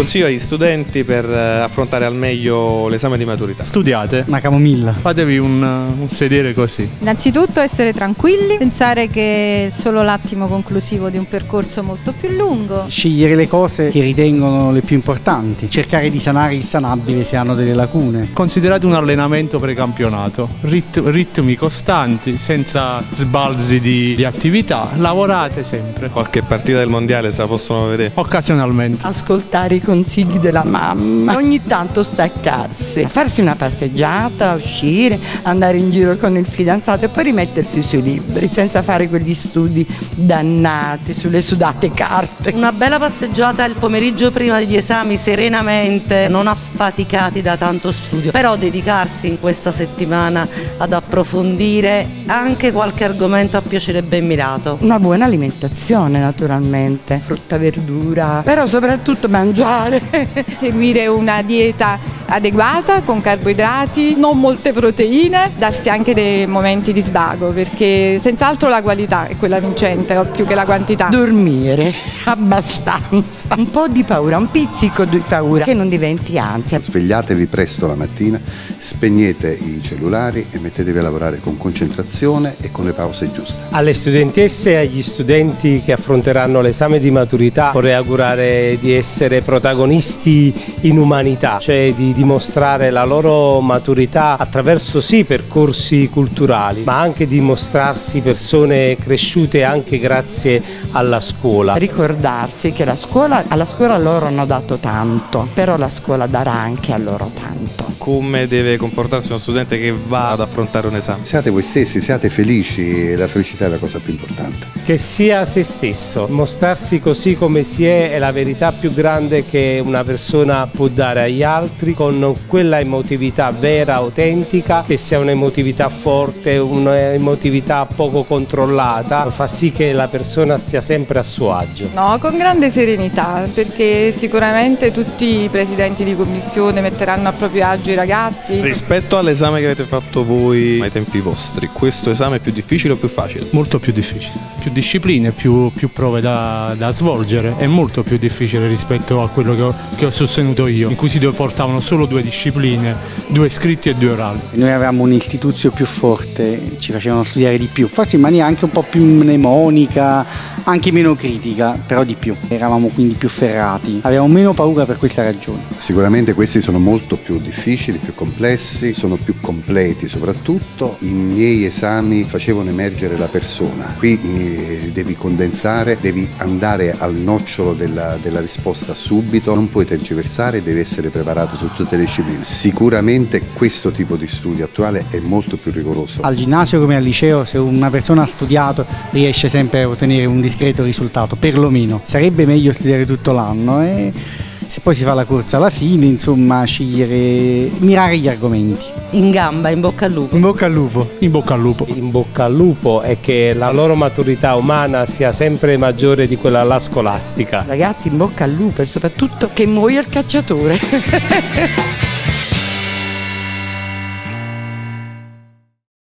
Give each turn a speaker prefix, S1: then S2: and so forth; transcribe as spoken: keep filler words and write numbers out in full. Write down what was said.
S1: consiglio agli studenti per affrontare al meglio l'esame di maturità?
S2: Studiate,
S3: una camomilla,
S2: fatevi un, un sedere così.
S4: Innanzitutto essere tranquilli, pensare che è solo l'attimo conclusivo di un percorso molto più lungo.
S3: Scegliere le cose che ritengono le più importanti, cercare di sanare il sanabile se hanno delle lacune.
S2: Considerate un allenamento precampionato, Rit ritmi costanti, senza sbalzi di, di attività, lavorate sempre.
S1: Qualche partita del mondiale se la possono vedere?
S2: Occasionalmente.
S5: Ascoltare i consigli della mamma, ogni tanto staccarsi, farsi una passeggiata, uscire, andare in giro con il fidanzato e poi rimettersi sui libri, senza fare quegli studi dannati sulle sudate carte.
S6: Una bella passeggiata il pomeriggio prima degli esami, serenamente, non affaticati da tanto studio, però dedicarsi in questa settimana ad approfondire anche qualche argomento a piacere ben mirato.
S5: Una buona alimentazione naturalmente, frutta, verdura, però soprattutto mangiare.
S4: Seguire una dieta adeguata con carboidrati, non molte proteine, darsi anche dei momenti di svago, perché senz'altro la qualità è quella vincente più che la quantità.
S5: Dormire abbastanza, un po' di paura, un pizzico di paura, che non diventi ansia.
S7: Svegliatevi presto la mattina, spegnete i cellulari e mettetevi a lavorare con concentrazione e con le pause giuste.
S8: Alle studentesse e agli studenti che affronteranno l'esame di maturità vorrei augurare di essere protagonisti in umanità, cioè di dimostrare la loro maturità attraverso sì percorsi culturali, ma anche dimostrarsi persone cresciute anche grazie alla scuola.
S5: Ricordarsi che la scuola, alla scuola loro hanno dato tanto, però la scuola darà anche a loro tanto.
S1: Come deve comportarsi uno studente che va ad affrontare un esame?
S7: Siate voi stessi, siate felici, la felicità è la cosa più importante.
S8: Che sia se stesso, mostrarsi così come si è è la verità più grande che una persona può dare agli altri, con quella emotività vera, autentica, che sia un'emotività forte, un'emotività poco controllata, fa sì che la persona stia sempre a suo agio.
S4: No, con grande serenità, perché sicuramente tutti i presidenti di commissione metteranno a proprio agio i ragazzi.
S1: Rispetto all'esame che avete fatto voi ai tempi vostri, questo esame è più difficile o più facile?
S2: Molto più difficile, più discipline, più, più prove da, da svolgere, è molto più difficile rispetto a quello che ho, che ho sostenuto io, in cui si portavano solo due discipline, due scritti e due orali.
S3: Noi avevamo un'istituzio più forte, ci facevano studiare di più, forse in maniera anche un po' più mnemonica, anche meno critica, però di più. Eravamo quindi più ferrati, avevamo meno paura per questa ragione.
S7: Sicuramente questi sono molto più difficili, più complessi, sono più completi soprattutto. I miei esami facevano emergere la persona. Qui eh, devi condensare, devi andare al nocciolo della, della risposta subito, non puoi tergiversare, devi essere preparato su tutte le discipline. Sicuramente questo tipo di studio attuale è molto più rigoroso.
S3: Al ginnasio come al liceo, se una persona ha studiato riesce sempre a ottenere un discreto risultato, perlomeno. Sarebbe meglio studiare tutto l'anno e se poi si fa la corsa alla fine, insomma, scegliere, mirare gli argomenti.
S6: In gamba, in bocca al lupo.
S2: In bocca al lupo. In bocca al lupo.
S8: In bocca al lupo e che la loro maturità umana sia sempre maggiore di quella là scolastica.
S5: Ragazzi, in bocca al lupo e soprattutto che muoia il cacciatore.